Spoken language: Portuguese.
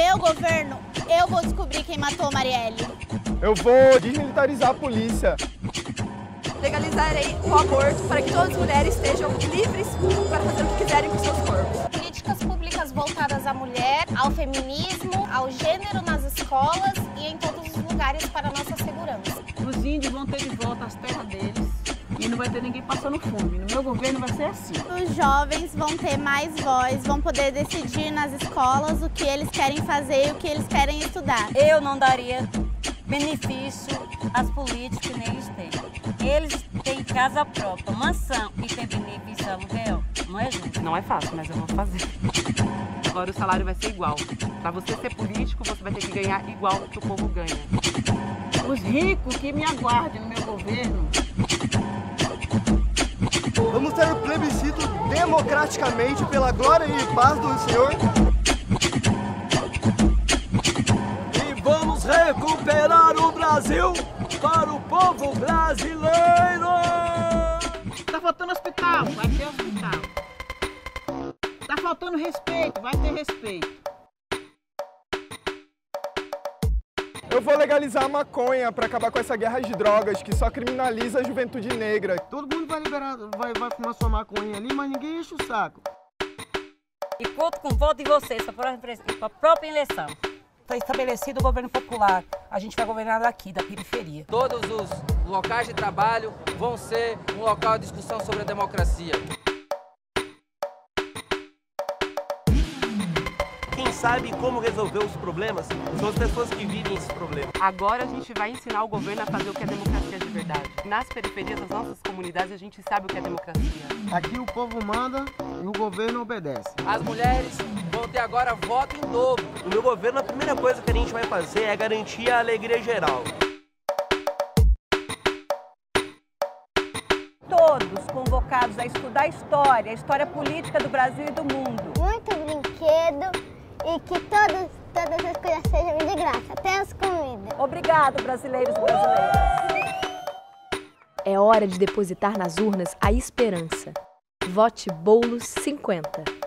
meu governo, eu vou descobrir quem matou Marielle. Eu vou desmilitarizar a polícia. Legalizarei o aborto para que todas as mulheres estejam livres para fazer o que quiserem com seus corpos. Políticas públicas voltadas à mulher, ao feminismo, ao gênero nas escolas e em todos os lugares para a nossa segurança. Os índios vão ter de volta as terras deles e não vai ter ninguém passando fome. No meu governo vai ser assim. Os jovens vão ter mais voz, vão poder decidir nas escolas o que eles querem fazer e o que eles querem estudar. Eu não daria benefício às políticos que nem eles têm. Eles têm casa própria, mansão e tem benefício aluguel. Não é justo. Não é fácil, mas eu vou fazer. Agora o salário vai ser igual. Para você ser político, você vai ter que ganhar igual que o povo ganha. Os ricos que me aguardem no meu governo. Vamos ter um plebiscito democraticamente pela glória e paz do Senhor. E vamos recuperar o Brasil para o povo brasileiro! Tá faltando hospital, vai ter hospital. Tá faltando respeito, vai ter respeito. Eu vou legalizar a maconha para acabar com essa guerra de drogas que só criminaliza a juventude negra. Todo mundo vai liberar, vai fumar sua maconha ali, mas ninguém enche o saco. E conto com o voto de vocês para a própria eleição. Está estabelecido o governo popular. A gente vai governar daqui, da periferia. Todos os locais de trabalho vão ser um local de discussão sobre a democracia. Quem sabe como resolver os problemas são as pessoas que vivem esses problemas. Agora a gente vai ensinar o governo a fazer o que é democracia de verdade. Nas periferias das nossas comunidades a gente sabe o que é democracia. Aqui o povo manda e o governo obedece. As mulheres vão ter agora voto em dobro. No meu governo, a primeira coisa que a gente vai fazer é garantir a alegria geral. Todos convocados a estudar a história política do Brasil e do mundo. Muito brinquedo e que todas as coisas sejam de graça, até as comidas. Obrigado, brasileiros e brasileiras. É hora de depositar nas urnas a esperança. Vote Boulos 50.